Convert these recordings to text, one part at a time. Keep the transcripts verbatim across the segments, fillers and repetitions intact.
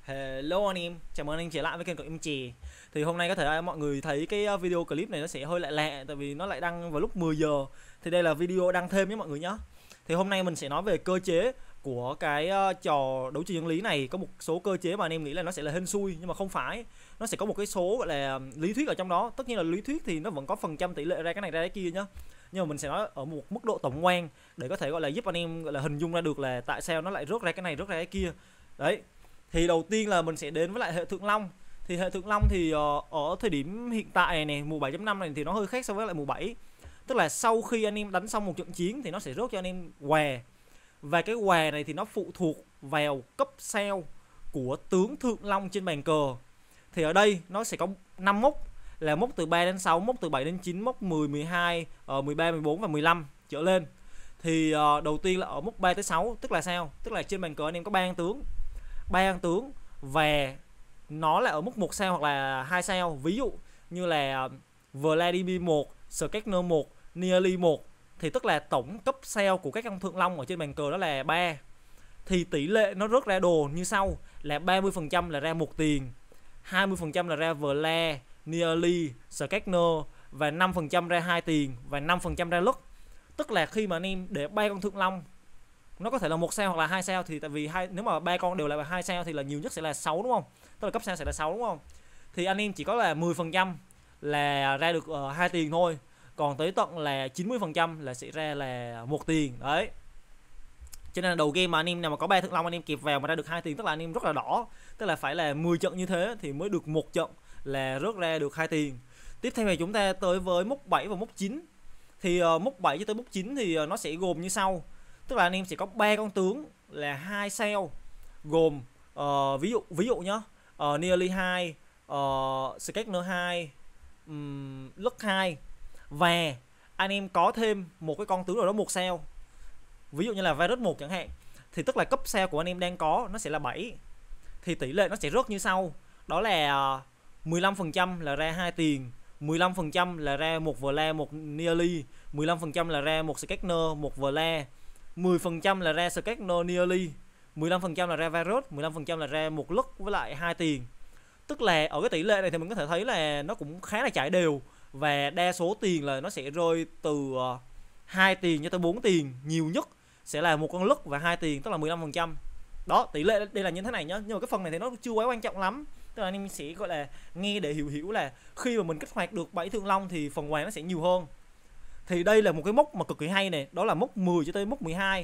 Hello anh em, chào mừng anh em trở lại với kênh của em Chì. Thì hôm nay có thể mọi người thấy cái video clip này nó sẽ hơi lạ lạ, tại vì nó lại đăng vào lúc mười giờ. Thì đây là video đăng thêm nhé mọi người nhé. Thì hôm nay mình sẽ nói về cơ chế của cái trò đấu trường chân lý này. Có một số cơ chế mà anh em nghĩ là nó sẽ là hên xui, nhưng mà không phải. Nó sẽ có một cái số gọi là lý thuyết ở trong đó. Tất nhiên là lý thuyết thì nó vẫn có phần trăm tỷ lệ ra cái này ra cái kia nhá. Nhưng mà mình sẽ nói ở một mức độ tổng quan để có thể gọi là giúp anh em gọi là hình dung ra được là tại sao nó lại rớt ra cái này rớt ra cái kia. Đấy. Thì đầu tiên là mình sẽ đến với lại hệ Thượng Long. Thì hệ Thượng Long thì uh, ở thời điểm hiện tại này, mùa bảy chấm năm này thì nó hơi khác so với lại mùa bảy. Tức là sau khi anh em đánh xong một trận chiến thì nó sẽ rớt cho anh em què. Và cái què này thì nó phụ thuộc vào cấp sao của tướng Thượng Long trên bàn cờ. Thì ở đây nó sẽ có năm mốc, là mốc từ ba đến sáu, mốc từ bảy đến chín, mốc mười, mười hai, uh, mười ba, mười bốn và mười lăm trở lên. Thì uh, đầu tiên là ở mốc ba tới sáu, tức là sao? Tức là trên bàn cờ anh em có ba tướng. ba con tướng và nó là ở mức một sao hoặc là hai sao, ví dụ như là Vladimir một, Skexner một, Nearly một, thì tức là tổng cấp sao của các con Thượng Long ở trên bàn cờ đó là ba. Thì tỷ lệ nó rớt ra đồ như sau, là ba mươi phần trăm là ra một tiền, hai mươi phần trăm là ra Vla, Nearly, Skexner và năm phần trăm ra hai tiền và năm phần trăm ra lức. Tức là khi mà anh em để ba con Thượng Long nó có thể là một sao hoặc là hai sao, thì tại vì hai nếu mà ba con đều là hai sao thì là nhiều nhất sẽ là sáu, đúng không? Tức là cấp sao sẽ là sáu, đúng không? Thì anh em chỉ có là mười phần trăm là ra được uh, hai tiền thôi, còn tới tận là chín mươi phần trăm là sẽ ra là một tiền. Đấy. Cho nên là đầu game mà anh em nào mà có ba Thượng Long anh em kịp vào mà ra được hai tiền, tức là anh em rất là đỏ. Tức là phải là mười trận như thế thì mới được một trận là rớt ra được hai tiền. Tiếp theo thì chúng ta tới với mốc bảy và mốc chín. Thì uh, mốc bảy cho tới mốc chín thì uh, nó sẽ gồm như sau. Tức là anh em sẽ có ba con tướng là hai sao, gồm uh, ví dụ ví dụ nhá, uh, Nearly hai, uh, Skexner hai, um, Lux hai, và anh em có thêm một cái con tướng nào đó một sao, ví dụ như là Virus một chẳng hạn, thì tức là cấp sao của anh em đang có nó sẽ là bảy. Thì tỷ lệ nó sẽ rớt như sau, đó là uh, mười lăm phần trăm là ra hai tiền, mười lăm phần trăm là ra một Vla, một Nearly, mười lăm phần trăm là ra một Skexner, một Vla, mười phần trăm là ra Skexner Nearly, mười lăm phần trăm là ra Virus, mười lăm phần trăm là ra một Lux với lại hai tiền. Tức là ở cái tỷ lệ này thì mình có thể thấy là nó cũng khá là trải đều, và đa số tiền là nó sẽ rơi từ uh, hai tiền cho tới bốn tiền, nhiều nhất sẽ là một con Lux và hai tiền, tức là mười lăm phần trăm. Đó, tỷ lệ đây là như thế này nhá, nhưng mà cái phần này thì nó chưa quá quan trọng lắm. Tức là anh em sẽ gọi là nghe để hiểu hiểu là khi mà mình kích hoạt được bảy Thượng Long thì phần quà nó sẽ nhiều hơn. Thì đây là một cái mốc mà cực kỳ hay này, đó là mốc mười cho tới mốc mười hai.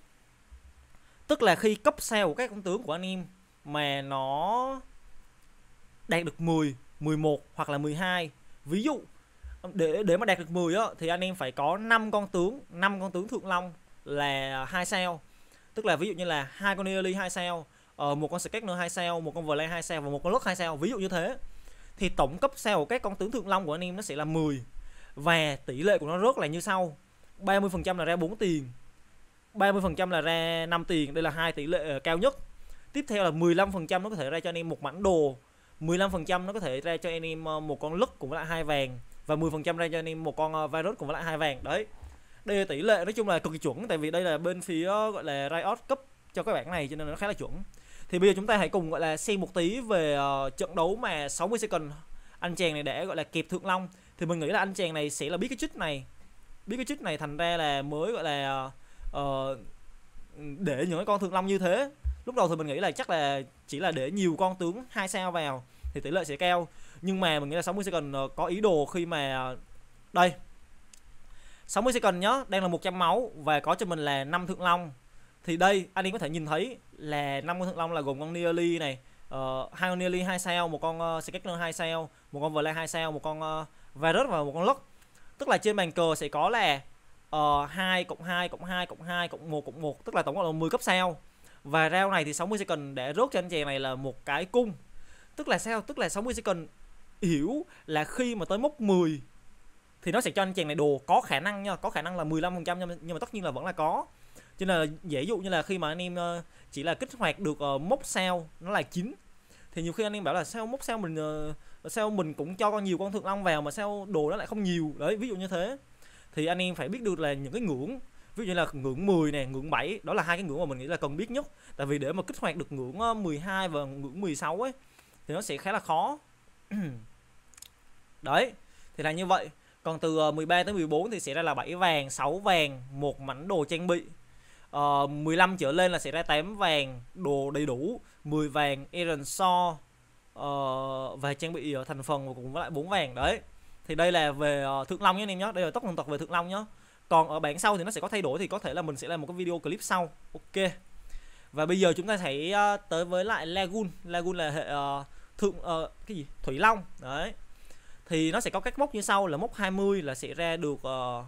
Tức là khi cấp sao của các con tướng của anh em mà nó đạt được mười, mười một hoặc là mười hai. Ví dụ để để mà đạt được mười á thì anh em phải có năm con tướng, năm con tướng Thượng Long là hai sao. Tức là ví dụ như là hai con Nearly hai sao, một con Skexner hai sao, một con Vla hai sao và một con Lux hai sao, ví dụ như thế. Thì tổng cấp sao của các con tướng Thượng Long của anh em nó sẽ là mười. Và tỷ lệ của nó rớt là như sau, ba mươi phần trăm là ra bốn tiền, ba mươi phần trăm là ra năm tiền, đây là hai tỷ lệ cao nhất. Tiếp theo là mười lăm phần trăm nó có thể ra cho anh em một mảnh đồ, mười lăm phần trăm nó có thể ra cho anh em một con Lux cùng với lại hai vàng, và mười phần trăm ra cho anh em một con Virus cùng với lại hai vàng. Đấy. Đây là tỷ lệ nói chung là cực kỳ chuẩn, tại vì đây là bên phía gọi là Riot cấp cho các bạn này cho nên nó khá là chuẩn. Thì bây giờ chúng ta hãy cùng gọi là xem một tí về uh, trận đấu mà sáu mươi second anh chàng này để gọi là kẹp Thượng Long. Thì mình nghĩ là anh chàng này sẽ là biết cái trick này, biết cái trick này thành ra là mới gọi là uh, để những cái con Thượng Long như thế. Lúc đầu thì mình nghĩ là chắc là chỉ là để nhiều con tướng hai sao vào thì tỷ lệ sẽ cao, nhưng mà mình nghĩ là sáu mươi second uh, có ý đồ khi mà uh, đây sáu mươi second nhá, đang là một trăm máu và có cho mình là năm Thượng Long. Thì đây anh em có thể nhìn thấy là năm con Thượng Long là gồm con Nearly này, uh, hai con Nearly hai sao, một con uh, Skexner hai sao, một con Vla hai sao, một con uh, Virus và một con Lux. Tức là trên bàn cờ sẽ có là uh, hai cộng hai cộng hai cộng hai cộng một cộng một, tức là tổng cộng là mười cấp sao. Và round này thì sáu mươi second để rốt cho anh chàng này là một cái cung. Tức là sao? Tức là sáu mươi second hiểu là khi mà tới mốc mười thì nó sẽ cho anh chàng này đồ, có khả năng nha, có khả năng là mười lăm phần trăm, nhưng mà tất nhiên là vẫn là có. Cho nên là dễ dụ như là khi mà anh em uh, chỉ là kích hoạt được uh, mốc sao nó là chín, thì nhiều khi anh em bảo là sao mốc sao mình uh, sao mình cũng cho con nhiều con Thượng Long vào mà sao đồ nó lại không nhiều. Đấy, ví dụ như thế. Thì anh em phải biết được là những cái ngưỡng Ví dụ như là ngưỡng mười nè, ngưỡng bảy, đó là hai cái ngưỡng mà mình nghĩ là cần biết nhất. Tại vì để mà kích hoạt được ngưỡng mười hai và ngưỡng mười sáu ấy thì nó sẽ khá là khó. Đấy, thì là như vậy. Còn từ mười ba tới mười bốn thì sẽ ra là bảy vàng, sáu vàng, một mảnh đồ trang bị. Uh, mười lăm trở lên là sẽ ra tám vàng, đồ đầy đủ, mười vàng, Iron Sword uh, và trang bị thành phần cùng với lại bốn vàng. Đấy. Thì đây là về uh, Thượng Long nhé anh em nhé. Đây là tốc hoàn toàn về Thượng Long nhé. Còn ở bảng sau thì nó sẽ có thay đổi, thì có thể là mình sẽ làm một cái video clip sau. Ok. Và bây giờ chúng ta sẽ uh, tới với lại Lagoon. Lagoon là hệ uh, thượng uh, cái gì? Thủy Long. Đấy. Thì nó sẽ có các mốc như sau, là mốc hai mươi là sẽ ra được uh,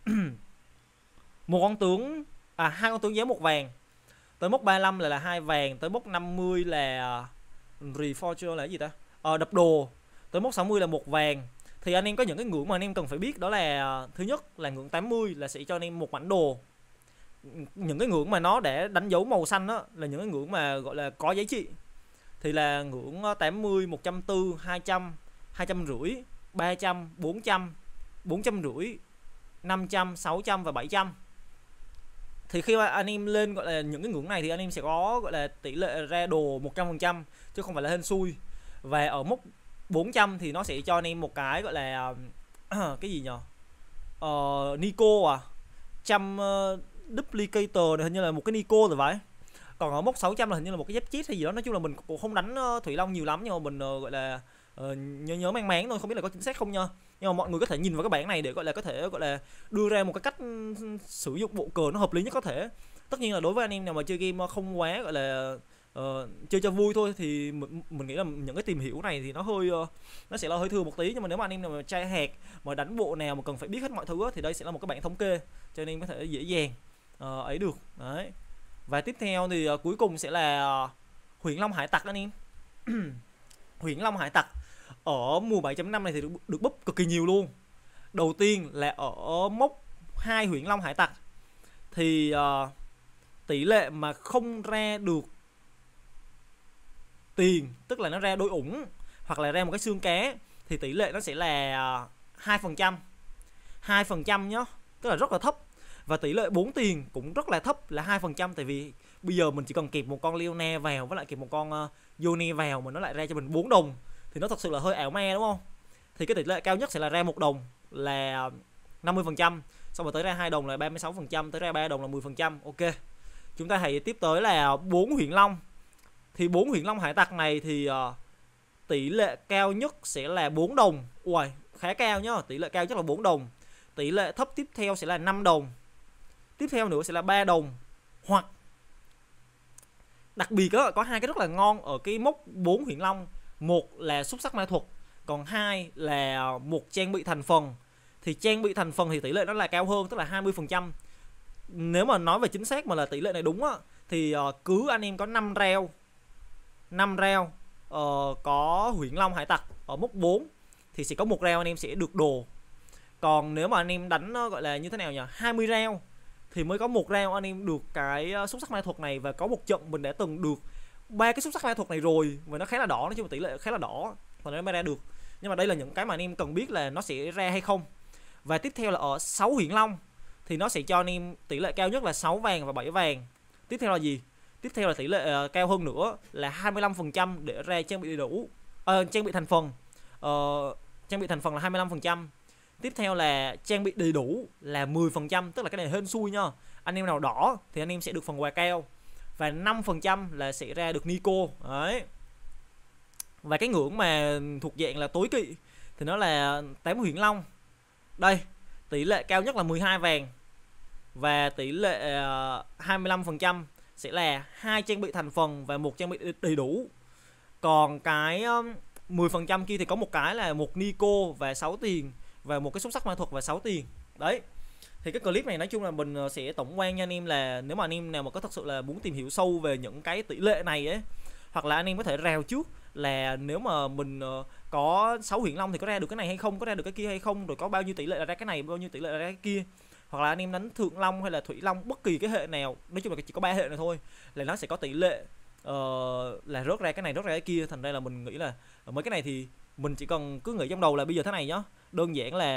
một con tướng, à hai con tướng giá một vàng. Tới mốc ba mươi lăm là là hai vàng, tới mốc năm mươi là uh, Reforger là cái gì ta? Uh, đập đồ. Tới mốc sáu mươi là một vàng. Thì anh em có những cái ngưỡng mà anh em cần phải biết, đó là uh, thứ nhất là ngưỡng tám mươi là sẽ cho anh em một mảnh đồ. Những cái ngưỡng mà nó để đánh dấu màu xanh đó là những cái ngưỡng mà gọi là có giá trị. Thì là ngưỡng tám mươi, một trăm bốn mươi, hai trăm, hai trăm rưỡi, ba trăm, bốn trăm, bốn trăm rưỡi, năm trăm, sáu trăm và bảy trăm. Thì khi mà anh em lên gọi là những cái ngưỡng này thì anh em sẽ có gọi là tỷ lệ ra đồ một trăm phần trăm chứ không phải là hên xui. Và ở mốc bốn trăm thì nó sẽ cho anh em một cái gọi là cái gì nhỉ? Uh, Nico à? Trăm uh, duplicator này hình như là một cái Nico rồi vậy. Còn ở mốc sáu trăm là hình như là một cái giáp chít hay gì đó. Nói chung là mình cũng không đánh uh, Thủy Long nhiều lắm, nhưng mà mình uh, gọi là uh, nhớ nhớ mang máng thôi, không biết là có chính xác không nha. Nhưng mà mọi người có thể nhìn vào cái bảng này để gọi là có thể gọi là đưa ra một cái cách sử dụng bộ cờ nó hợp lý nhất có thể. Tất nhiên là đối với anh em nào mà chơi game không quá gọi là uh, chơi cho vui thôi thì mình, mình nghĩ là những cái tìm hiểu này thì nó hơi uh, nó sẽ là hơi thừa một tí. Nhưng mà nếu mà anh em nào mà trai hạt mà đánh bộ nào mà cần phải biết hết mọi thứ á, thì đây sẽ là một cái bảng thống kê cho anh em có thể dễ dàng uh, ấy được. Đấy. Và tiếp theo thì uh, cuối cùng sẽ là uh, Huyền Long Hải Tặc anh em. Huyền Long Hải Tặc ở mùa bảy chấm năm này thì được, được búp cực kỳ nhiều luôn. Đầu tiên là ở mốc hai Huyền Long Hải Tặc thì uh, tỷ lệ mà không ra được tiền, tức là nó ra đôi ủng hoặc là ra một cái xương cá, thì tỷ lệ nó sẽ là uh, hai phần trăm. hai phần trăm nhá, tức là rất là thấp. Và tỷ lệ bốn tiền cũng rất là thấp là hai phần trăm. Tại vì bây giờ mình chỉ cần kẹp một con Leona vào với lại kẹp một con uh, Yone vào mà nó lại ra cho mình bốn đồng thì nó thật sự là hơi ảo ma đúng không? Thì cái tỷ lệ cao nhất sẽ là ra một đồng là năm mươi phần trăm, xong rồi tới ra hai đồng là ba mươi sáu phần trăm, tới ra ba đồng là mười phần trăm. Ok. Chúng ta hãy tiếp tới là bốn Huyền Long. Thì bốn Huyền Long Hải Tặc này thì uh, tỷ lệ cao nhất sẽ là bốn đồng. Ui, khá cao nhá, tỷ lệ cao nhất là bốn đồng. Tỷ lệ thấp tiếp theo sẽ là năm đồng. Tiếp theo nữa sẽ là ba đồng. Hoặc đặc biệt đó, có hai cái rất là ngon ở cái mốc bốn Huyền Long. Một là xúc sắc ma thuật, còn hai là một trang bị thành phần. Thì trang bị thành phần thì tỷ lệ nó là cao hơn, tức là hai mươi phần trăm. Nếu mà nói về chính xác mà là tỷ lệ này đúng á, thì uh, cứ anh em có năm rau năm rau uh, có Huyền Long Hải Tặc ở mốc bốn thì sẽ có một rau anh em sẽ được đồ. Còn nếu mà anh em đánh uh, gọi là như thế nào nhỉ, hai mươi rau thì mới có một rau anh em được cái uh, xúc sắc ma thuật này. Và có một trận mình đã từng được ba cái xúc sắc ma thuật này rồi và nó khá là đỏ, nói chung là tỷ lệ khá là đỏ và nó mới ra được. Nhưng mà đây là những cái mà anh em cần biết là nó sẽ ra hay không. Và tiếp theo là ở sáu Huyền Long thì nó sẽ cho anh em tỷ lệ cao nhất là sáu vàng và bảy vàng. Tiếp theo là gì? Tiếp theo là tỷ lệ uh, cao hơn nữa là hai mươi lăm phần trăm để ra trang bị đầy đủ, uh, trang bị thành phần. Uh, trang bị thành phần là hai mươi lăm phần trăm. Tiếp theo là trang bị đầy đủ là mười phần trăm, tức là cái này hên xui nha. Anh em nào đỏ thì anh em sẽ được phần quà cao. Và năm phần trăm là sẽ ra được Nico. Đấy. Và cái ngưỡng mà thuộc dạng là tối kỵ thì nó là tám Huyền Long. Đây, tỷ lệ cao nhất là mười hai vàng. Và tỷ lệ uh, hai mươi lăm phần trăm sẽ là hai trang bị thành phần và một trang bị đầy đủ. Còn cái um, mười phần trăm kia thì có một cái là một Nico và sáu tiền và một cái xúc sắc ma thuật và sáu tiền. Đấy. Thì cái clip này nói chung là mình sẽ tổng quan cho anh em là nếu mà anh em nào mà có thật sự là muốn tìm hiểu sâu về những cái tỷ lệ này ấy, hoặc là anh em có thể rào trước là nếu mà mình có sáu Huyền Long thì có ra được cái này hay không, có ra được cái kia hay không, rồi có bao nhiêu tỷ lệ là ra cái này, bao nhiêu tỷ lệ là ra cái kia. Hoặc là anh em đánh Thượng Long hay là Thủy Long, bất kỳ cái hệ nào, nói chung là chỉ có ba hệ này thôi là nó sẽ có tỷ lệ uh, là rớt ra cái này, rớt ra cái kia. Thành ra là mình nghĩ là mấy cái này thì mình chỉ cần cứ nghĩ trong đầu là bây giờ thế này nhá, đơn giản là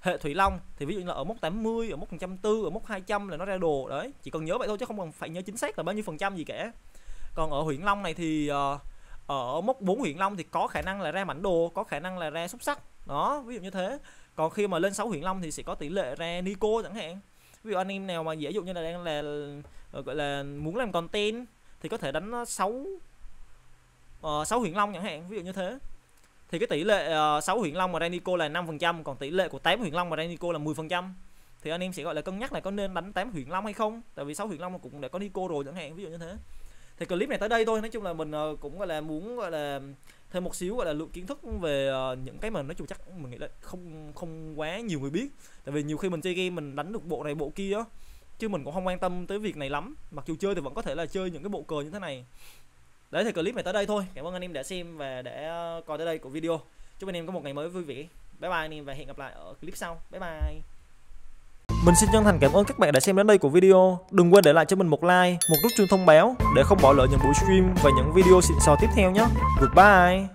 hệ Thủy Long thì ví dụ như là ở mốc tám mươi, ở mốc một trăm bốn mươi, ở mốc hai trăm là nó ra đồ đấy, chỉ cần nhớ vậy thôi chứ không cần phải nhớ chính xác là bao nhiêu phần trăm gì cả. Còn ở Huyền Long này thì uh, ở mốc bốn Huyền Long thì có khả năng là ra mảnh đồ, có khả năng là ra xúc sắc đó, ví dụ như thế. Còn khi mà lên sáu Huyền Long thì sẽ có tỷ lệ ra Nico chẳng hạn. Ví dụ anh em nào mà ví dụ như là đang là gọi là muốn làm content thì có thể đánh sáu uh, sáu Huyền Long chẳng hạn, ví dụ như thế. Thì cái tỷ lệ uh, sáu Huyền Long mà ra Nico là năm phần trăm, còn tỷ lệ của tám Huyền Long mà ra Nico là mười phần trăm. Thì anh em sẽ gọi là cân nhắc là có nên đánh tám Huyền Long hay không, tại vì sáu Huyền Long cũng đã có Nico rồi chẳng hạn, ví dụ như thế. Thì clip này tới đây thôi, nói chung là mình uh, cũng gọi là muốn gọi là thêm một xíu gọi là lượng kiến thức về uh, những cái mà nói chung chắc mình nghĩ là không không quá nhiều người biết, tại vì nhiều khi mình chơi game mình đánh được bộ này bộ kia á, chứ mình cũng không quan tâm tới việc này lắm, mặc dù chơi thì vẫn có thể là chơi những cái bộ cờ như thế này. Đấy thì clip này tới đây thôi, cảm ơn anh em đã xem và đã coi tới đây của video. Chúc anh em có một ngày mới vui vẻ. Bye bye anh em và hẹn gặp lại ở clip sau. Bye bye. Mình xin chân thành cảm ơn các bạn đã xem đến đây của video. Đừng quên để lại cho mình một like, một nút chuông thông báo để không bỏ lỡ những buổi stream và những video xịn sò tiếp theo nhé. Goodbye.